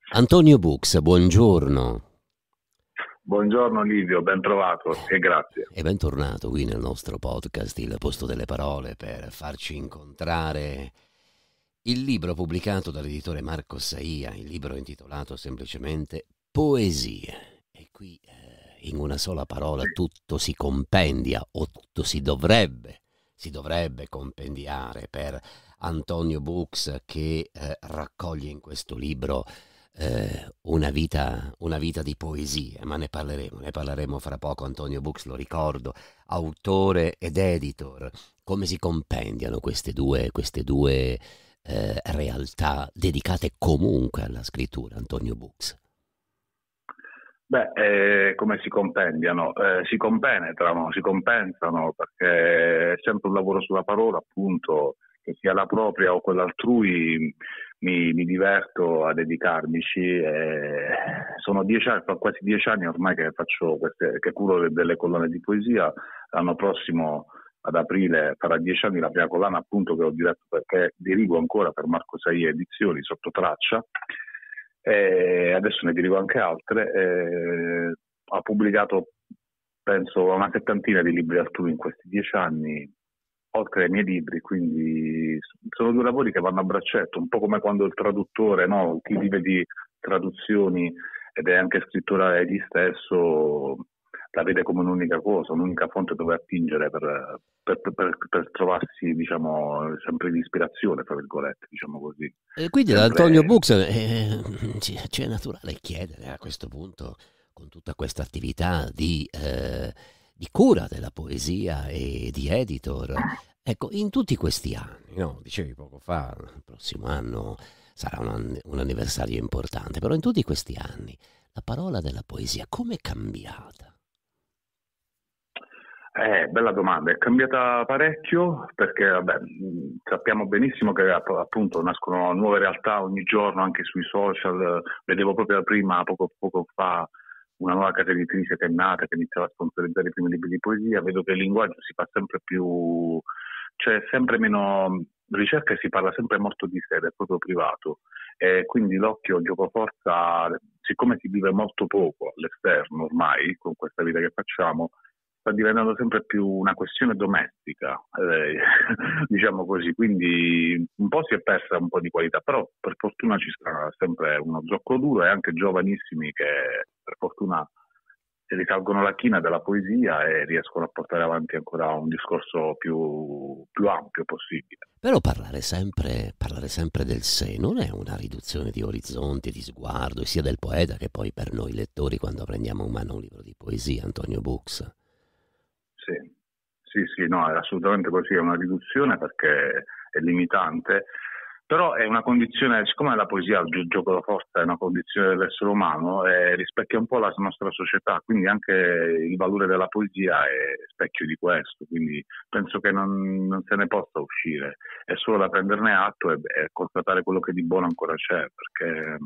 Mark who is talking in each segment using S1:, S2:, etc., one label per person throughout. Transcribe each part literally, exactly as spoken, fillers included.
S1: Antonio Bux, buongiorno.
S2: Buongiorno Livio, ben trovato e grazie.
S1: E bentornato qui nel nostro podcast Il Posto delle Parole per farci incontrare il libro pubblicato dall'editore Marco Saia, il libro intitolato semplicemente Poesie. E qui eh, in una sola parola
S2: Sì.
S1: tutto si compendia o tutto si dovrebbe, si dovrebbe compendiare per Antonio Bux che eh, raccoglie in questo libro eh, una vita, una vita di poesie, ma ne parleremo, ne parleremo fra poco. Antonio Bux, lo ricordo, autore ed editor. Come si compendiano queste due, queste due eh, realtà dedicate comunque alla scrittura, Antonio Bux?
S2: Beh, eh, come si compendiano? Eh, si compenetrano, si compensano, perché è sempre un lavoro sulla parola, appunto, che sia la propria o quella altrui, mi, mi diverto a dedicarmici. Eh, sono dieci anni, quasi dieci anni ormai che faccio queste, che curo delle collane di poesia. L'anno prossimo, ad aprile, farà dieci anni la prima collana, appunto, che ho diretto, perché dirigo ancora per Marco Saia Edizioni, sotto traccia. E adesso ne dirigo anche altre. Eh, ha pubblicato penso una settantina di libri altrui in questi dieci anni, oltre ai miei libri, quindi sono due lavori che vanno a braccetto, un po' come quando il traduttore, no? Chi vive di traduzioni ed è anche scrittore egli stesso, la vede come un'unica cosa, un'unica fonte dove attingere per, per, per, per trovarsi, diciamo, sempre di ispirazione, tra virgolette, diciamo così.
S1: E quindi da Antonio
S2: Sempre.
S1: Bux eh, ci ci è naturale chiedere a questo punto, con tutta questa attività di, eh, di cura della poesia e di editor, ecco, in tutti questi anni, no? Dicevi poco fa, il prossimo anno sarà un, ann- un anniversario importante, però in tutti questi anni la parola della poesia come è cambiata?
S2: Eh, bella domanda, è cambiata parecchio perché vabbè, mh, sappiamo benissimo che app- appunto nascono nuove realtà ogni giorno anche sui social. Vedevo proprio prima, poco, poco fa, una nuova casa editrice che è nata, che iniziava a sponsorizzare i primi libri di poesia. Vedo che il linguaggio si fa sempre più, c'è sempre meno ricerca e si parla sempre molto di sé, del proprio privato. E quindi l'occhio giocoforza, siccome si vive molto poco all'esterno ormai con questa vita che facciamo, sta diventando sempre più una questione domestica, eh, diciamo così, quindi un po' si è persa un po' di qualità, però per fortuna ci sarà sempre uno zoccolo duro e anche giovanissimi che per fortuna risalgono la china della poesia e riescono a portare avanti ancora un discorso più, più ampio possibile.
S1: Però parlare sempre, parlare sempre del sé non è una riduzione di orizzonti, di sguardo, sia del poeta che poi per noi lettori quando prendiamo in mano un libro di poesia, Antonio Bux.
S2: Sì, sì, sì, no, è assolutamente così, è una riduzione perché è limitante, però è una condizione, siccome la poesia, il gi- gioco da forza è una condizione dell'essere umano, eh, rispecchia un po' la nostra società, quindi anche il valore della poesia è specchio di questo, quindi penso che non, non se ne possa uscire, è solo da prenderne atto e, e constatare quello che di buono ancora c'è, perché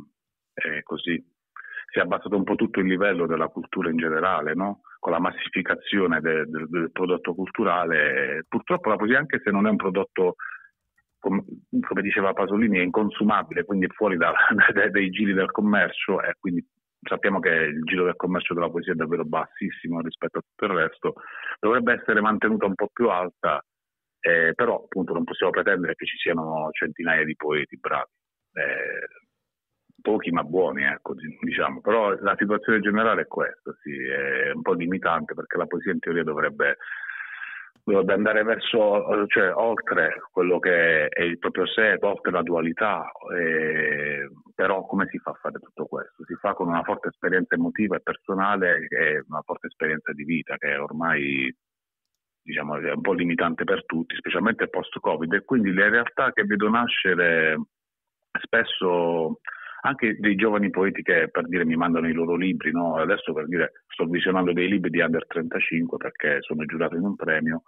S2: è così. Si è abbassato un po' tutto il livello della cultura in generale, no? Con la massificazione de- de- del prodotto culturale. Purtroppo la poesia, anche se non è un prodotto, com- come diceva Pasolini, è inconsumabile, quindi è fuori da- dai, dai giri del commercio, e quindi sappiamo che il giro del commercio della poesia è davvero bassissimo rispetto a tutto il resto, dovrebbe essere mantenuta un po' più alta, eh, però appunto non possiamo pretendere che ci siano centinaia di poeti bravi. Eh, Pochi ma buoni, ecco, diciamo. Però la situazione generale è questa, sì, è un po' limitante perché la poesia in teoria dovrebbe, dovrebbe andare verso, cioè oltre quello che è il proprio sé, oltre la dualità, eh, però come si fa a fare tutto questo? Si fa con una forte esperienza emotiva e personale e una forte esperienza di vita che ormai, diciamo, è un po' limitante per tutti, specialmente post-Covid, e quindi le realtà che vedo nascere spesso anche dei giovani poeti che per dire mi mandano i loro libri, no? Adesso per dire sto visionando dei libri di Under trentacinque perché sono giurato in un premio,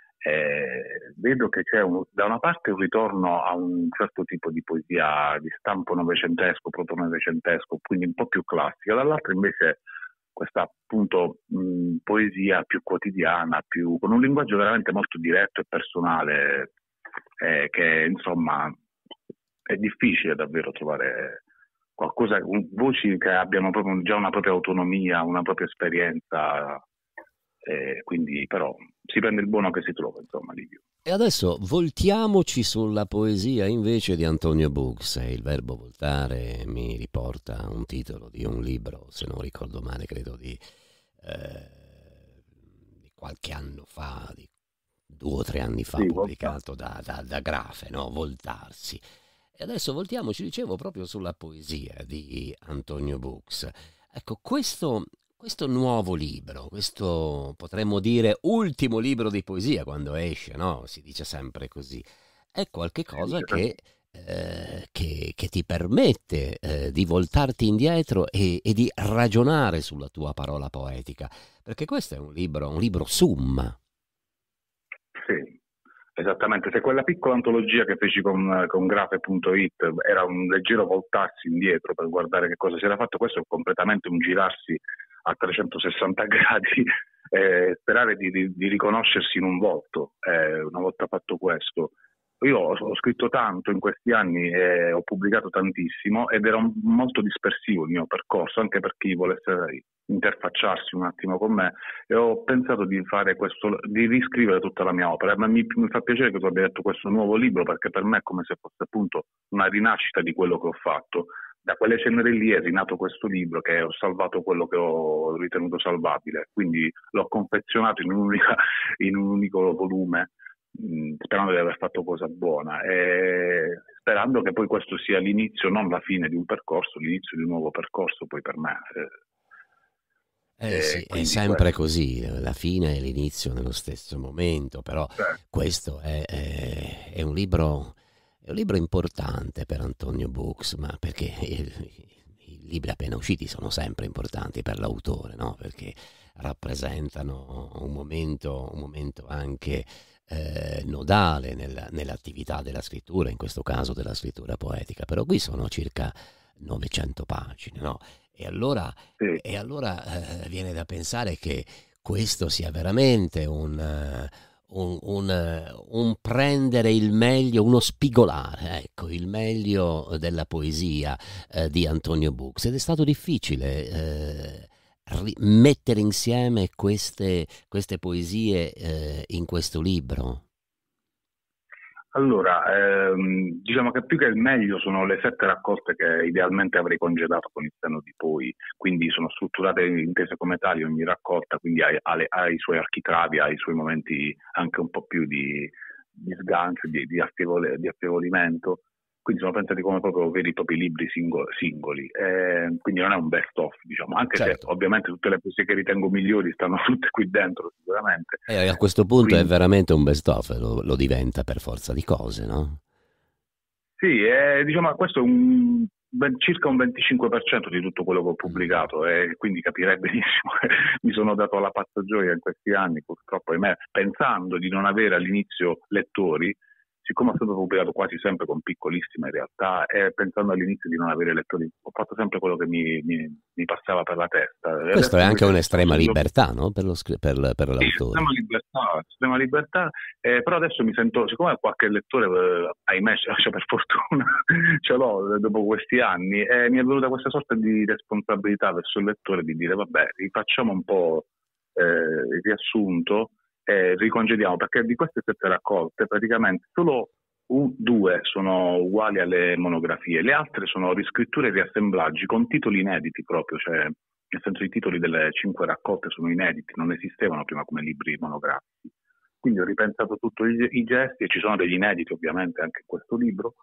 S2: eh, vedo che c'è un, da una parte un ritorno a un certo tipo di poesia di stampo novecentesco, proto-novecentesco, quindi un po' più classica, dall'altra invece questa appunto mh, poesia più quotidiana, più, con un linguaggio veramente molto diretto e personale, eh, che insomma è difficile davvero trovare qualcosa, un, voci che abbiano proprio già una propria autonomia, una propria esperienza, eh, quindi però si prende il buono che si trova, insomma, Livio.
S1: E adesso voltiamoci sulla poesia invece di Antonio Bucs. Il verbo voltare mi riporta a un titolo di un libro, se non ricordo male, credo di, eh, di qualche anno fa, di due o tre anni fa,
S2: Sì,
S1: pubblicato da, da, da Grafe, no? Voltarsi. E adesso voltiamoci, dicevo, proprio sulla poesia di Antonio Bucs. Ecco, questo... Questo nuovo libro, questo potremmo dire ultimo libro di poesia quando esce, no? Si dice sempre così. È qualche cosa che, eh, che, che ti permette eh, di voltarti indietro e, e di ragionare sulla tua parola poetica, perché questo è un libro, un libro summa.
S2: Sì, esattamente. Se quella piccola antologia che feci con, con Grafe punto it era un leggero voltarsi indietro per guardare che cosa si era fatto, questo è completamente un girarsi a trecentosessanta gradi, eh, sperare di, di, di riconoscersi in un volto. Eh, una volta fatto questo, io ho, ho scritto tanto in questi anni e ho pubblicato tantissimo ed era un, molto dispersivo il mio percorso, anche per chi volesse interfacciarsi un attimo con me, e ho pensato di fare questo, di riscrivere tutta la mia opera. Ma mi, mi fa piacere che tu abbia detto questo nuovo libro, perché per me è come se fosse appunto una rinascita di quello che ho fatto. Da quelle ceneri lì è rinato questo libro, che ho salvato quello che ho ritenuto salvabile, quindi l'ho confezionato in, un'unica, in un unico volume, mh, sperando di aver fatto cosa buona e sperando che poi questo sia l'inizio, non la fine di un percorso, l'inizio di un nuovo percorso poi per me.
S1: Eh, eh sì, è sempre questo. Così, la fine e l'inizio nello stesso momento, però certo. Questo è, è, è un libro... È un libro importante per Antonio Bucs, ma perché i, i libri appena usciti sono sempre importanti per l'autore, no? Perché rappresentano un momento, un momento anche eh, nodale nel, nell'attività della scrittura, in questo caso della scrittura poetica. Però qui sono circa novecento pagine, no? E allora, sì. e allora eh, viene da pensare che questo sia veramente un... Uh, Un, un, un prendere il meglio, uno spigolare, ecco, il meglio della poesia eh, di Antonio Bucs. Ed è stato difficile eh, ri- mettere insieme queste, queste poesie eh, in questo libro.
S2: Allora, ehm, diciamo che più che il meglio sono le sette raccolte che idealmente avrei congedato con il senno di poi, quindi sono strutturate intese come tali ogni raccolta, quindi ha, ha, le, ha i suoi architravi, ha i suoi momenti anche un po' più di, di sgancio, di, di, affevole, di affievolimento, quindi sono pensati come proprio veri e propri libri singoli, singoli. Eh, quindi non è un best of, diciamo, anche certo. Se ovviamente tutte le poesie che ritengo migliori stanno tutte qui dentro sicuramente.
S1: E a questo punto quindi, è veramente un best of, lo, lo diventa per forza di cose, no?
S2: Sì, eh, diciamo questo è un, circa un venticinque per cento di tutto quello che ho pubblicato e quindi capirei benissimo che mi sono dato alla pazza gioia in questi anni, purtroppo, ahimè, pensando di non avere all'inizio lettori, siccome ho sempre pubblicato quasi sempre con piccolissime realtà e pensando all'inizio di non avere lettori, ho fatto sempre quello che mi, mi, mi passava per la testa.
S1: Questo è anche un'estrema libertà, no? Per, lo, per, per l'autore. Sì,
S2: estrema libertà, estrema libertà eh, però adesso mi sento, siccome qualche lettore, eh, ahimè, cioè, per fortuna, ce l'ho dopo questi anni, e mi è venuta questa sorta di responsabilità verso il lettore di dire, vabbè, rifacciamo un po' eh, il riassunto, Eh, ricongediamo, perché di queste sette raccolte praticamente solo un, due sono uguali alle monografie, le altre sono riscritture e riassemblaggi con titoli inediti proprio, cioè nel senso i titoli delle cinque raccolte sono inediti, non esistevano prima come libri monografici, quindi ho ripensato tutti i, i gesti e ci sono degli inediti ovviamente anche in questo libro.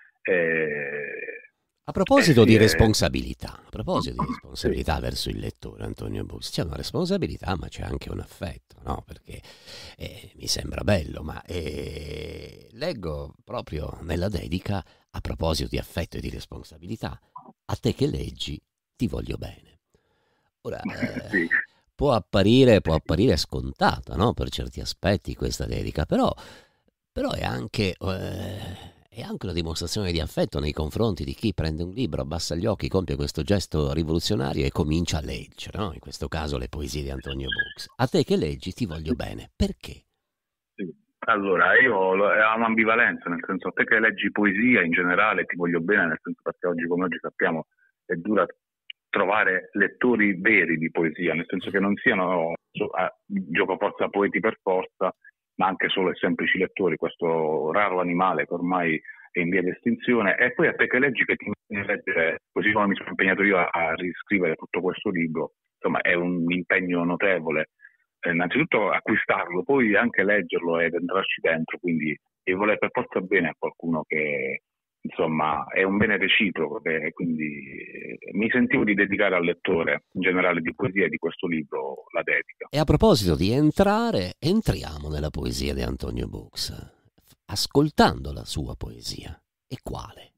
S2: Eh,
S1: A proposito eh sì, di responsabilità, a proposito di responsabilità sì. verso il lettore, Antonio Bucs, c'è una responsabilità ma c'è anche un affetto, no? Perché eh, mi sembra bello, ma eh, leggo proprio nella dedica, a proposito di affetto e di responsabilità, a te che leggi ti voglio bene. Ora, eh, sì. può, apparire, può apparire scontata, no? Per certi aspetti questa dedica, però, però è anche... Eh, È anche una dimostrazione di affetto nei confronti di chi prende un libro, abbassa gli occhi, compie questo gesto rivoluzionario e comincia a leggere, no? In questo caso le poesie di Antonio Bucs. A te che leggi ti voglio bene. Perché?
S2: Allora, io ho un'ambivalenza, nel senso, a te che leggi poesia in generale ti voglio bene, nel senso perché oggi come oggi sappiamo è dura trovare lettori veri di poesia, nel senso che non siano giocoforza poeti per forza, ma anche solo semplici lettori, questo raro animale che ormai è in via di estinzione. E poi a te che leggi, che ti impegni a leggere, così come mi sono impegnato io a, a riscrivere tutto questo libro, insomma è un impegno notevole. Eh, innanzitutto acquistarlo, poi anche leggerlo ed entrarci dentro, quindi e voler per forza bene a qualcuno che insomma è un bene reciproco, che, quindi eh, mi sentivo di dedicare al lettore in generale di poesia e di questo libro la dedica.
S1: E a proposito di entrare, entriamo nella poesia di Antonio Bux, ascoltando la sua poesia. E quale?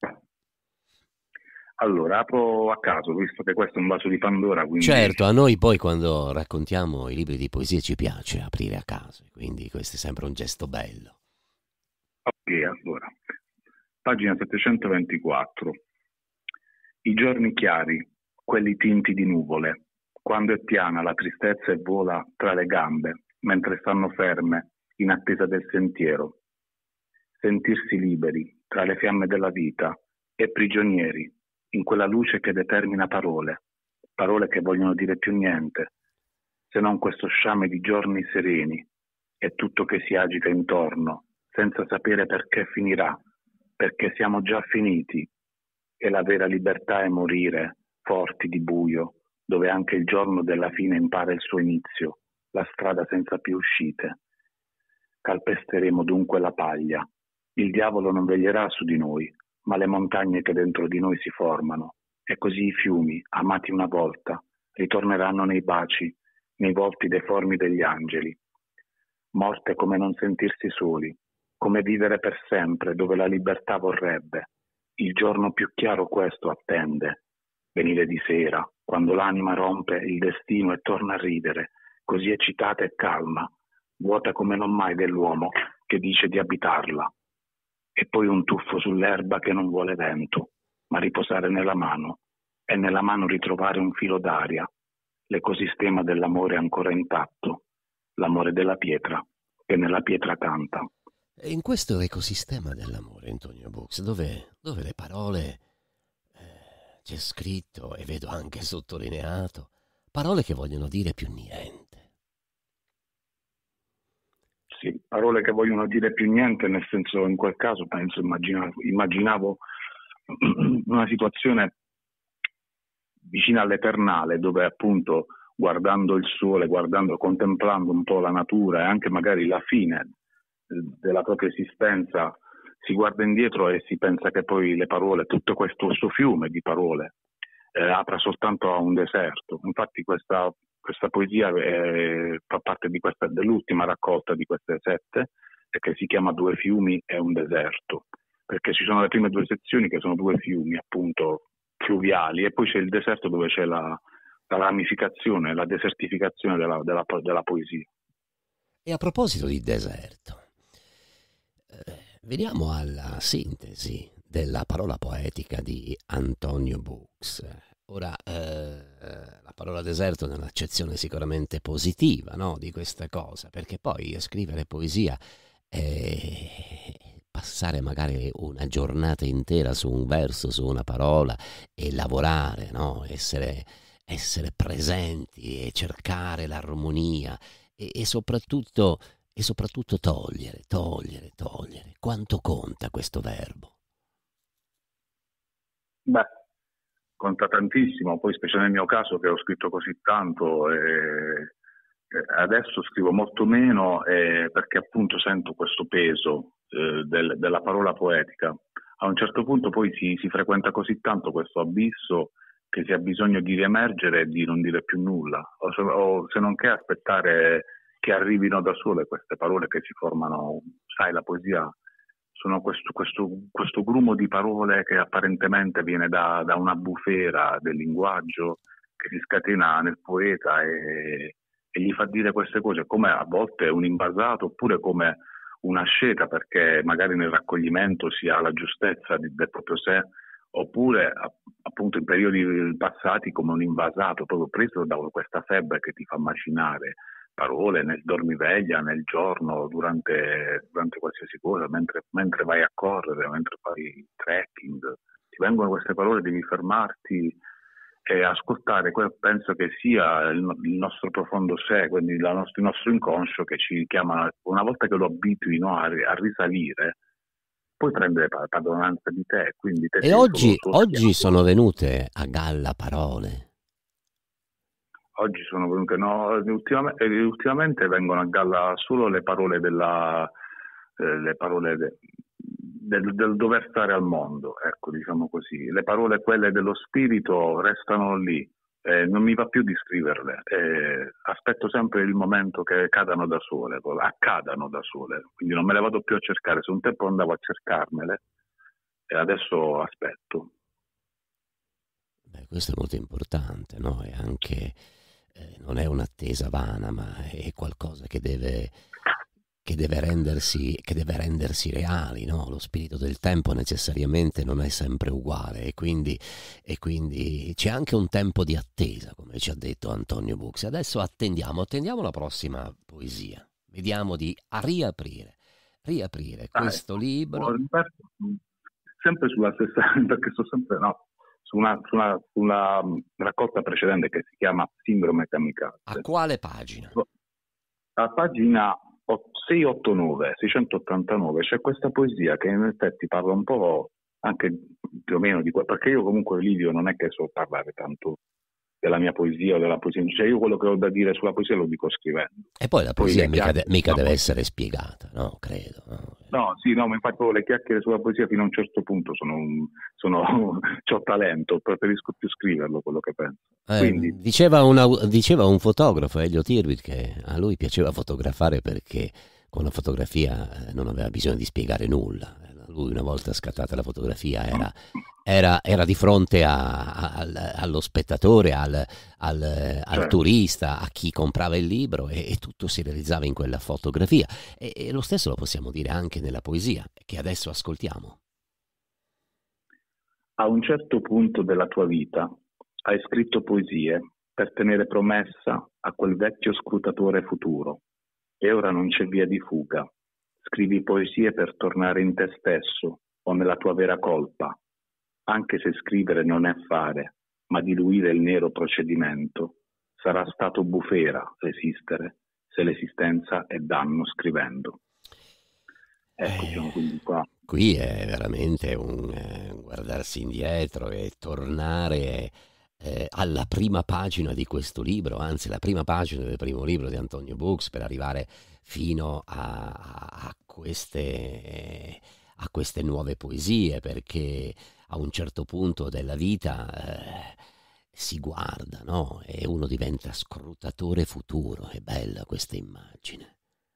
S2: Allora, apro a caso, visto che questo è un vaso di Pandora, quindi...
S1: Certo, a noi poi quando raccontiamo i libri di poesia ci piace aprire a caso, quindi questo è sempre un gesto bello.
S2: Ok, allora, pagina settecentoventiquattro. I giorni chiari, quelli tinti di nuvole, quando è piana la tristezza e vola tra le gambe, mentre stanno ferme in attesa del sentiero. Sentirsi liberi tra le fiamme della vita e prigionieri in quella luce che determina parole, parole che vogliono dire più niente, se non questo sciame di giorni sereni e tutto che si agita intorno, senza sapere perché finirà, perché siamo già finiti, e la vera libertà è morire, forti di buio, dove anche il giorno della fine impara il suo inizio, la strada senza più uscite. Calpesteremo dunque la paglia. Il diavolo non veglierà su di noi, ma le montagne che dentro di noi si formano, e così i fiumi, amati una volta, ritorneranno nei baci, nei volti deformi degli angeli. Morte come non sentirsi soli, come vivere per sempre dove la libertà vorrebbe. Il giorno più chiaro questo attende, venire di sera, quando l'anima rompe il destino e torna a ridere, così eccitata e calma, vuota come non mai dell'uomo che dice di abitarla. E poi un tuffo sull'erba che non vuole vento, ma riposare nella mano, e nella mano ritrovare un filo d'aria, l'ecosistema dell'amore ancora intatto, l'amore della pietra che nella pietra canta.
S1: E in questo ecosistema dell'amore, Antonio Bux, dove, dove le parole, eh, c'è scritto e vedo anche sottolineato, parole che vogliono dire più niente.
S2: Sì, parole che vogliono dire più niente, nel senso, in quel caso penso, immaginavo, immaginavo una situazione vicina all'eternale, dove appunto guardando il sole, guardando, contemplando un po' la natura e anche magari la fine della propria esistenza, si guarda indietro e si pensa che poi le parole, tutto questo, questo fiume di parole eh, apra soltanto a un deserto. Infatti questa Questa poesia è, fa parte di questa, dell'ultima raccolta di queste sette, che si chiama Due fiumi e un deserto, perché ci sono le prime due sezioni che sono due fiumi appunto fluviali e poi c'è il deserto dove c'è la, la ramificazione, la desertificazione della, della, della poesia.
S1: E a proposito di deserto, eh, veniamo alla sintesi della parola poetica di Antonio Bux. Ora, eh, la parola deserto nell'accezione sicuramente positiva, no, di questa cosa, perché poi scrivere poesia è passare magari una giornata intera su un verso, su una parola e lavorare, no, essere, essere presenti e cercare l'armonia e, e soprattutto, e soprattutto togliere, togliere, togliere. Quanto conta questo verbo?
S2: Beh, conta tantissimo, poi specie nel mio caso che ho scritto così tanto e adesso scrivo molto meno eh, perché appunto sento questo peso eh, del, della parola poetica. A un certo punto poi si, si frequenta così tanto questo abisso che si ha bisogno di riemergere e di non dire più nulla, o se, o se non che aspettare che arrivino da sole queste parole che si formano. Sai, la poesia sono questo, questo, questo grumo di parole che apparentemente viene da, da una bufera del linguaggio che si scatena nel poeta e, e gli fa dire queste cose come a volte un invasato oppure come una asceta, perché magari nel raccoglimento si ha la giustezza di, del proprio sé, oppure appunto in periodi passati come un invasato proprio preso da questa febbre che ti fa macinare parole nel dormiveglia, nel giorno, durante, durante qualsiasi cosa, mentre, mentre vai a correre, mentre fai trekking, ti vengono queste parole, devi fermarti e ascoltare, penso che sia il, il nostro profondo sé, quindi la nostro, il nostro inconscio che ci chiama, una volta che lo abitui, no, a, a risalire, poi prendere padronanza di te, quindi te
S1: E
S2: sei
S1: oggi,
S2: solo
S1: oggi
S2: schiavo.
S1: sono venute a galla parole.
S2: Oggi sono venute, no, ultimamente, ultimamente vengono a galla solo le parole della, eh, le parole de, del, del dover stare al mondo, ecco, diciamo così. Le parole, quelle dello spirito, restano lì. Eh, non mi va più di scriverle, eh, aspetto sempre il momento che cadano da sole, accadano da sole, quindi non me le vado più a cercare. Se un tempo andavo a cercarmele e adesso aspetto.
S1: Beh, questo è molto importante, no? È anche, eh, non è un'attesa vana, ma è qualcosa che deve, che deve rendersi, che deve rendersi reali, no? Lo spirito del tempo necessariamente non è sempre uguale e quindi, e quindi c'è anche un tempo di attesa, come ci ha detto Antonio Buxi. Adesso attendiamo, attendiamo la prossima poesia, vediamo di a riaprire, riaprire
S2: Ah,
S1: questo
S2: ecco.
S1: libro.
S2: Ho riperto sempre sulla stessa, perché sto sempre, no, su una, su una, su una raccolta precedente che si chiama Sindrome Kamikaze.
S1: A quale pagina?
S2: A pagina seicentottantanove, seicentottantanove c'è questa poesia che in effetti parla un po' anche più o meno di quello, perché io comunque, Livio, non è che so parlare tanto della mia poesia o della poesia, cioè io quello che ho da dire sulla poesia lo dico scrivendo.
S1: E poi la
S2: Poi
S1: poesia
S2: le
S1: mica, de-
S2: chiacchiere
S1: mica
S2: sulla
S1: deve
S2: poesia-
S1: essere spiegata, no? Credo. No?
S2: No, sì, no, ma infatti proprio le chiacchiere sulla poesia fino a un certo punto sono, un, sono c'ho talento, preferisco più scriverlo quello che penso.
S1: Eh,
S2: Quindi,
S1: diceva, una- diceva un fotografo, Elliot Irwin, che a lui piaceva fotografare perché con la fotografia eh, non aveva bisogno di spiegare nulla. Lui, una volta scattata la fotografia, era, era, era di fronte a- a- al- allo spettatore, al, al, al
S2: cioè,
S1: turista, a chi comprava il libro e, e tutto si realizzava in quella fotografia. E, e lo stesso lo possiamo dire anche nella poesia, che adesso ascoltiamo.
S2: a un certo punto della tua vita hai scritto poesie per tenere promessa a quel vecchio scrutatore futuro e ora non c'è via di fuga. Scrivi poesie per tornare in te stesso o nella tua vera colpa, anche se scrivere non è fare, ma diluire il nero procedimento. Sarà stato bufera resistere se l'esistenza è danno scrivendo. Ecco, diciamo, quindi
S1: Eh,
S2: qua.
S1: qui è veramente un eh, guardarsi indietro e tornare eh, alla prima pagina di questo libro, anzi la prima pagina del primo libro di Antonio Buxi, per arrivare fino a, a- a queste, a queste nuove poesie, perché a un certo punto della vita eh, si guarda, no? E uno diventa scrutatore futuro. È bella questa immagine.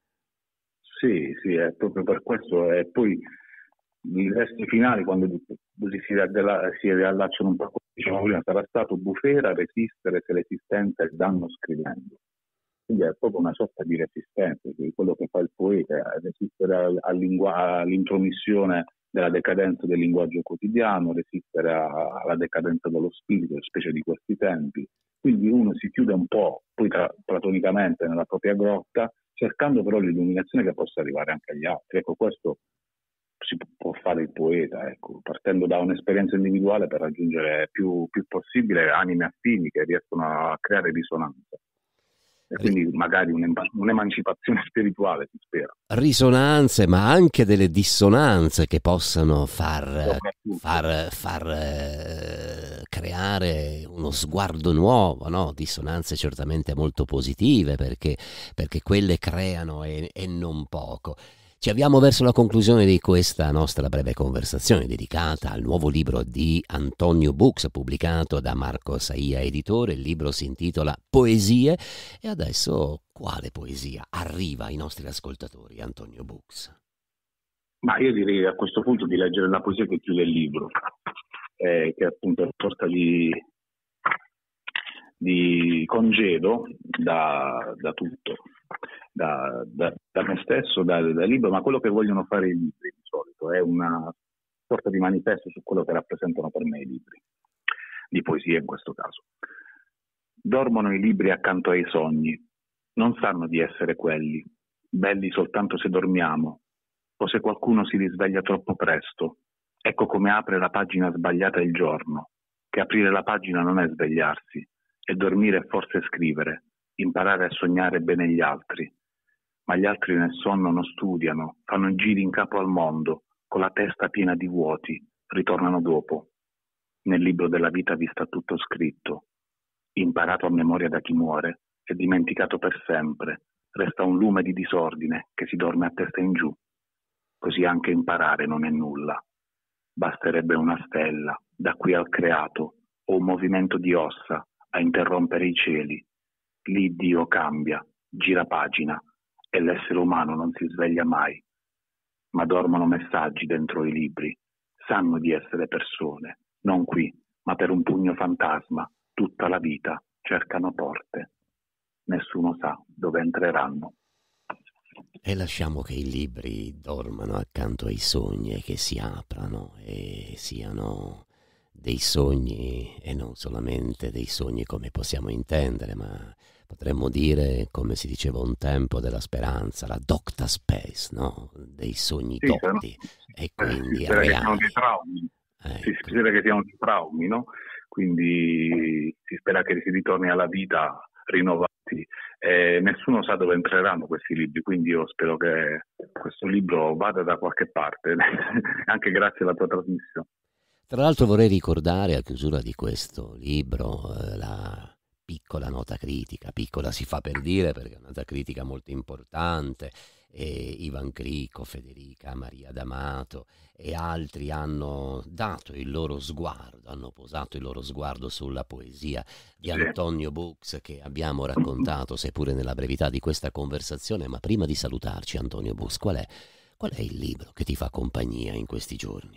S2: Sì, sì, è proprio per questo. E poi i resti finali, quando si, riaddella- si riallacciano un po', come dicevamo prima, sarà stato bufera resistere se l'esistenza è danno scrivendo. Quindi è proprio una sorta di resistenza, di quello che fa il poeta, è resistere al- al lingua- all'intromissione della decadenza del linguaggio quotidiano, resistere a- alla decadenza dello spirito, specie di questi tempi. Quindi uno si chiude un po', poi tra, platonicamente, nella propria grotta, cercando però l'illuminazione che possa arrivare anche agli altri. Ecco, questo si può fare il poeta, ecco, partendo da un'esperienza individuale per raggiungere più, più possibile anime affini che riescono a creare risonanza. E
S1: Ri-
S2: quindi magari un'em- un'emancipazione spirituale, si spera.
S1: risonanze, ma anche delle dissonanze che possano far,
S2: Soprattutto.
S1: far, far eh, creare uno sguardo nuovo, no? Dissonanze certamente molto positive, perché, perché quelle creano e, e non poco. Ci avviamo verso la conclusione di questa nostra breve conversazione dedicata al nuovo libro di Antonio Buxi, pubblicato da Marco Saia Editore. Il libro si intitola Poesie. E adesso quale poesia arriva ai nostri ascoltatori, Antonio Buxi?
S2: Ma io direi a questo punto di leggere la poesia che chiude il libro, eh, che appunto è una sorta di, di congedo da, da tutto, da, da, da me stesso, dal da libro, ma quello che vogliono fare i libri di solito è una sorta di manifesto su quello che rappresentano per me i libri, di poesia in questo caso. Dormono i libri accanto ai sogni, non sanno di essere quelli, belli soltanto se dormiamo, o se qualcuno si risveglia troppo presto. Ecco come apre la pagina sbagliata il giorno. che aprire la pagina non è svegliarsi, e dormire è forse scrivere, imparare a sognare bene gli altri. Ma gli altri nel sonno non studiano, fanno giri in capo al mondo, con la testa piena di vuoti, ritornano dopo. Nel libro della vita vi sta tutto scritto, imparato a memoria da chi muore e dimenticato per sempre. Resta un lume di disordine che si dorme a testa in giù. Così anche imparare non è nulla. Basterebbe una stella, da qui al creato, o un movimento di ossa a interrompere i cieli. Lì Dio cambia, gira pagina, e l'essere umano non si sveglia mai. Ma dormono messaggi dentro i libri, sanno di essere persone, non qui, ma per un pugno fantasma, tutta la vita cercano porte. Nessuno sa dove entreranno.
S1: E lasciamo che i libri dormano accanto ai sogni e che si aprano e siano dei sogni e non solamente dei sogni come possiamo intendere, ma potremmo dire, come si diceva un tempo, della speranza, la docta space, no? Dei sogni
S2: sì,
S1: dotti
S2: no?
S1: e quindi
S2: si spera
S1: reali.
S2: Che siano dei traumi.
S1: Ecco.
S2: Si spera che siano dei traumi, no? Quindi si spera che si ritorni alla vita rinnovati. Eh, nessuno sa dove entreranno questi libri, quindi io spero che questo libro vada da qualche parte, anche grazie alla tua trasmissione.
S1: Tra l'altro vorrei ricordare a chiusura di questo libro eh, la piccola nota critica, piccola si fa per dire perché è una nota critica molto importante, e Ivan Crico, Federica Maria D'Amato e altri hanno dato il loro sguardo, hanno posato il loro sguardo sulla poesia di Antonio Bux che abbiamo raccontato, seppure nella brevità di questa conversazione. Ma prima di salutarci, Antonio Bux, qual è, qual è il libro che ti fa compagnia in questi giorni?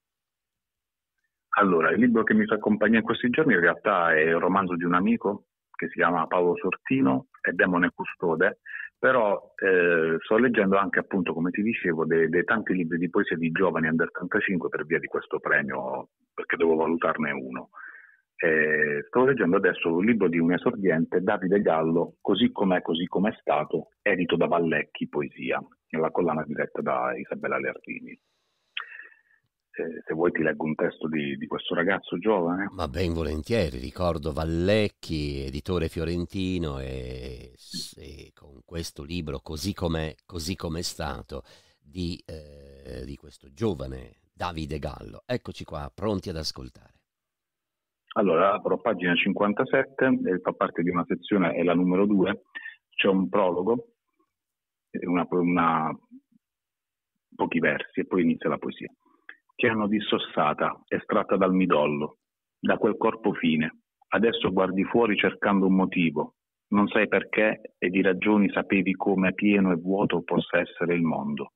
S2: Allora, il libro che mi fa compagnia in questi giorni in realtà è il romanzo di un amico che si chiama Paolo Sortino, è Demone Custode, però eh, sto leggendo anche, appunto, come ti dicevo, dei, dei tanti libri di poesia di giovani under trentacinque per via di questo premio, perché devo valutarne uno. Eh, sto leggendo adesso un libro di un esordiente, Davide Gallo, Così com'è, così com'è stato, edito da Vallecchi Poesia, nella collana diretta da Isabella Leardini. Se vuoi ti leggo un testo di, di questo ragazzo giovane.
S1: Ma ben volentieri, ricordo Vallecchi, editore fiorentino, e, e con questo libro Così com'è, così com'è stato di, eh, di questo giovane Davide Gallo. Eccoci qua, pronti ad ascoltare.
S2: Allora, apro pagina cinquantasette, e fa parte di una sezione, è la numero due, c'è un prologo, una, una, pochi versi e poi inizia la poesia. Ti hanno dissossata, estratta dal midollo, da quel corpo fine. Adesso guardi fuori cercando un motivo. Non sai perché e di ragioni sapevi come pieno e vuoto possa essere il mondo.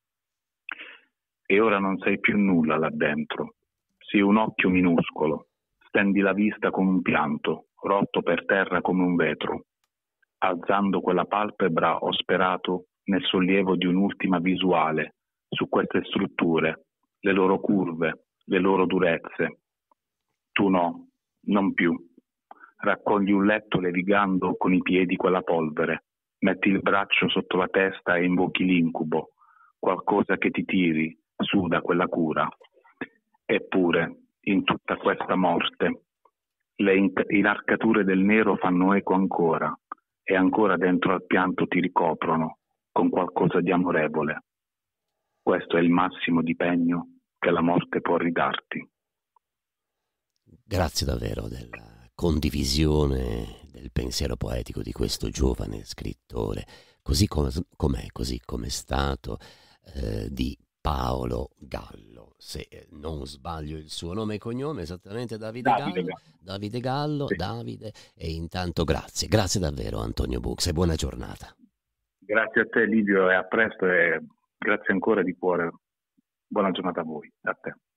S2: E ora non sei più nulla là dentro. Sei un occhio minuscolo. Stendi la vista con un pianto, rotto per terra come un vetro. Alzando quella palpebra ho sperato nel sollievo di un'ultima visuale su queste strutture, le loro curve, le loro durezze. Tu no, non più. Raccogli un letto levigando con i piedi quella polvere, metti il braccio sotto la testa e invochi l'incubo, qualcosa che ti tiri su da quella cura. Eppure, in tutta questa morte, le inarcature del nero fanno eco ancora, e ancora dentro al pianto ti ricoprono con qualcosa di amorevole. Questo è il massimo di pegno che la morte può ridarti.
S1: Grazie davvero della condivisione del pensiero poetico di questo giovane scrittore, così come, com'è, così come è stato, eh, di Paolo Gallo. Se non sbaglio il suo nome e cognome, esattamente Davide,
S2: Davide
S1: Gallo.
S2: Gallo.
S1: Davide Gallo,
S2: sì.
S1: Davide, e intanto grazie, grazie davvero Antonio Bux e buona giornata.
S2: Grazie a te Livio e a presto e grazie ancora di cuore. Buona giornata a voi, a te.